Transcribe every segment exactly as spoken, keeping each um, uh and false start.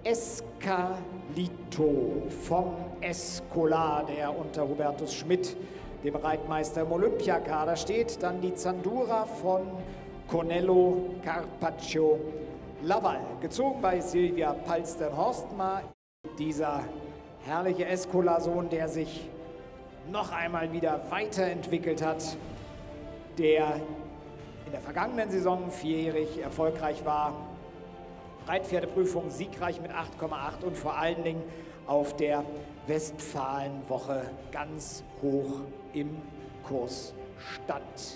Escalito vom Escolar, der unter Hubertus Schmidt, dem Reitmeister im Olympiakader steht. Dann die Zandura von Cornello Carpaccio Laval, gezogen bei Silvia Palstern-Horstmar. Dieser herrliche Escolar-Sohn, der sich noch einmal wieder weiterentwickelt hat, der in der vergangenen Saison vierjährig erfolgreich war. Reitpferdeprüfung siegreich mit acht Komma acht und vor allen Dingen auf der Westfalenwoche ganz hoch im Kurs stand.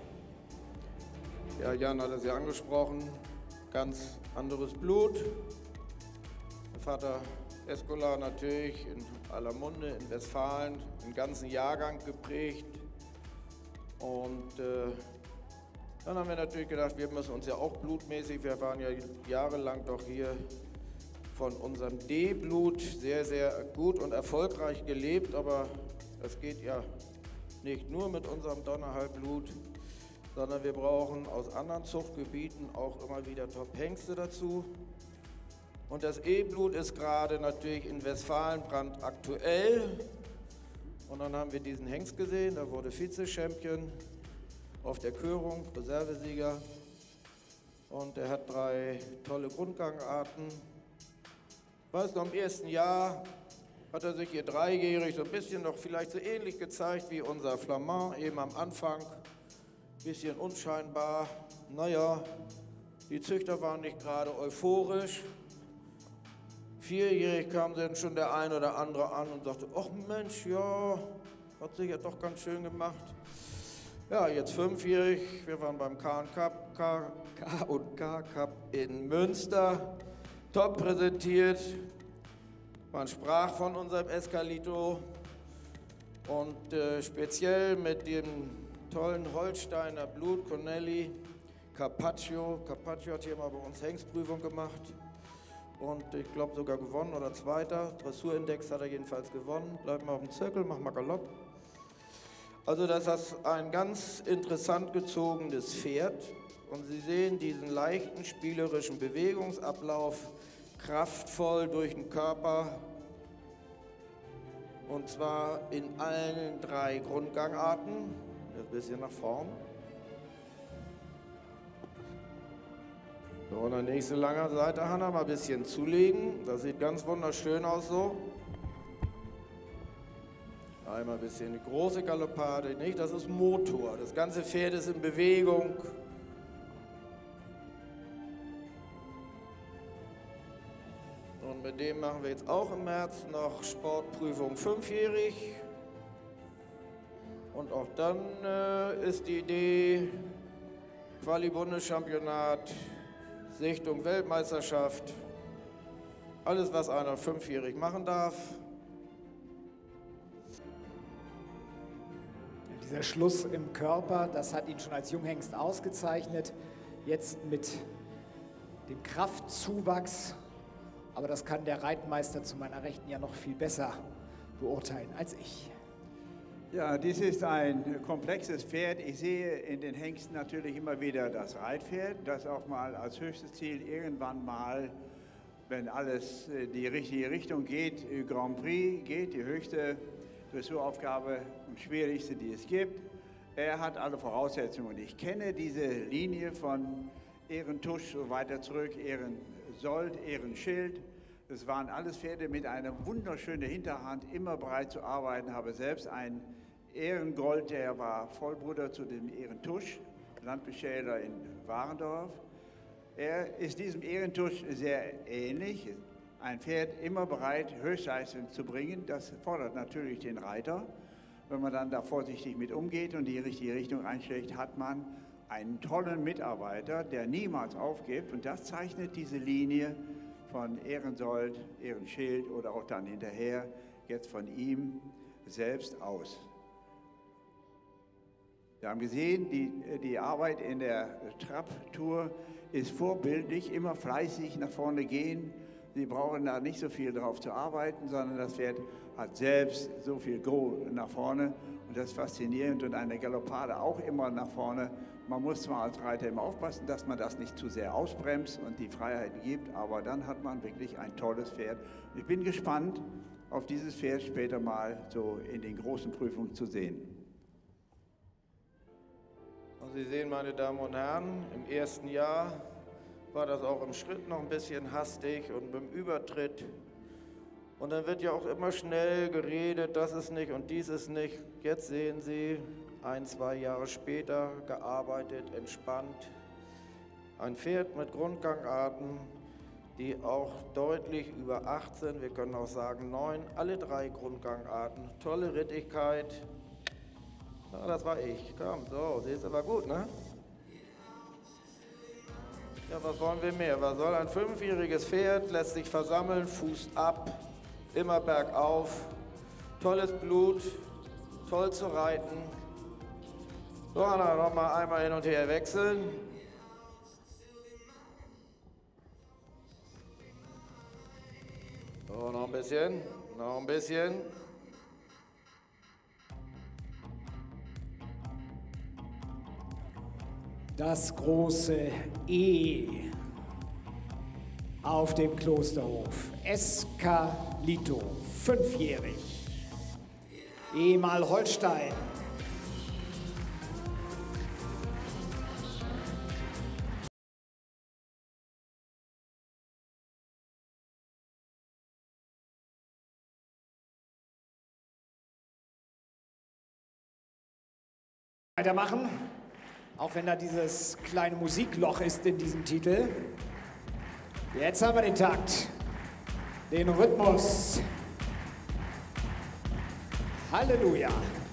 Ja, Jan hat es ja angesprochen, ganz anderes Blut. Der Vater Escolar natürlich in aller Munde, in Westfalen, den ganzen Jahrgang geprägt. Und äh, dann haben wir natürlich gedacht, wir müssen uns ja auch blutmäßig, wir waren ja jahrelang doch hier von unserem D-Blut sehr, sehr gut und erfolgreich gelebt, aber es geht ja nicht nur mit unserem Donnerhalbblut, sondern wir brauchen aus anderen Zuchtgebieten auch immer wieder Top-Hengste dazu. Und das E-Blut ist gerade natürlich in Westfalen brandaktuell. Und dann haben wir diesen Hengst gesehen, der wurde Vize-Champion auf der Körung, Reservesieger. Und er hat drei tolle Grundgangarten. Ich weiß noch, im ersten Jahr hat er sich hier dreijährig so ein bisschen noch vielleicht so ähnlich gezeigt wie unser Flamand eben am Anfang. Bisschen unscheinbar. Naja, die Züchter waren nicht gerade euphorisch. Vierjährig kam dann schon der ein oder andere an und sagte, ach Mensch, ja, hat sich ja doch ganz schön gemacht. Ja, jetzt fünfjährig, wir waren beim K und K Cup in Münster, top präsentiert. Man sprach von unserem Escalito und äh, speziell mit dem tollen Holsteiner Blut, Cornelli Carpaccio. Carpaccio hat hier mal bei uns Hengstprüfung gemacht und ich glaube sogar gewonnen oder Zweiter. Dressurindex hat er jedenfalls gewonnen. Bleib mal auf dem Zirkel, mach mal Galopp. Also das ist ein ganz interessant gezogenes Pferd und Sie sehen diesen leichten spielerischen Bewegungsablauf, kraftvoll durch den Körper und zwar in allen drei Grundgangarten. Ein bisschen nach vorn. So, und der nächste lange Seite, Hanna, mal ein bisschen zulegen. Das sieht ganz wunderschön aus so. Einmal ein bisschen eine große Galoppade, nicht? Das ist Motor. Das ganze Pferd ist in Bewegung. Und mit dem machen wir jetzt auch im März noch Sportprüfung fünfjährig. Und auch dann äh, ist die Idee, Quali-Bundeschampionat, Sichtung Weltmeisterschaft, alles, was einer fünfjährig machen darf. Dieser Schluss im Körper, das hat ihn schon als Junghengst ausgezeichnet. Jetzt mit dem Kraftzuwachs, aber das kann der Reitmeister zu meiner Rechten ja noch viel besser beurteilen als ich. Ja, dies ist ein komplexes Pferd. Ich sehe in den Hengsten natürlich immer wieder das Reitpferd, das auch mal als höchstes Ziel irgendwann mal, wenn alles die richtige Richtung geht, Grand Prix geht, die höchste Dressuraufgabe und schwierigste, die es gibt. Er hat alle Voraussetzungen. Ich kenne diese Linie von Ehrentusch so weiter zurück, Ehrensold, Ehrenschild. Das waren alles Pferde mit einer wunderschönen Hinterhand, immer bereit zu arbeiten. Habe selbst einen Ehrengold, der war Vollbruder zu dem Ehrentusch, Landbeschäler in Warendorf. Er ist diesem Ehrentusch sehr ähnlich. Ein Pferd immer bereit, Höchstleistung zu bringen. Das fordert natürlich den Reiter. Wenn man dann da vorsichtig mit umgeht und die richtige Richtung einschlägt, hat man einen tollen Mitarbeiter, der niemals aufgibt. Und das zeichnet diese Linie von Ehrensold, Ehrenschild oder auch dann hinterher jetzt von ihm selbst aus. Wir haben gesehen, die, die Arbeit in der Trab-Tour ist vorbildlich, immer fleißig nach vorne gehen. Sie brauchen da nicht so viel drauf zu arbeiten, sondern das Pferd hat selbst so viel Go nach vorne und das ist faszinierend und eine Galoppade auch immer nach vorne Man muss zwar als Reiter immer aufpassen, dass man das nicht zu sehr ausbremst und die Freiheiten gibt, aber dann hat man wirklich ein tolles Pferd. Ich bin gespannt, auf dieses Pferd später mal so in den großen Prüfungen zu sehen. Und Sie sehen, meine Damen und Herren, im ersten Jahr war das auch im Schritt noch ein bisschen hastig und beim Übertritt. Und dann wird ja auch immer schnell geredet, das ist nicht und dies ist nicht. Jetzt sehen Sie, ein, zwei Jahre später, gearbeitet, entspannt. Ein Pferd mit Grundgangarten, die auch deutlich über acht sind, wir können auch sagen neun, alle drei Grundgangarten. Tolle Rittigkeit. Ja, das war ich. Komm, so, siehst du, war gut, ne? Ja, was wollen wir mehr? Was soll ein fünfjähriges Pferd, lässt sich versammeln, fußt ab, immer bergauf, tolles Blut, toll zu reiten. So, dann noch mal einmal hin und her wechseln. So, noch ein bisschen, noch ein bisschen. Das große E auf dem Klosterhof. Escalito, fünfjährig. E mal Holstein. Weitermachen, auch wenn da dieses kleine Musikloch ist in diesem Titel. Jetzt haben wir den Takt, den Rhythmus. Halleluja.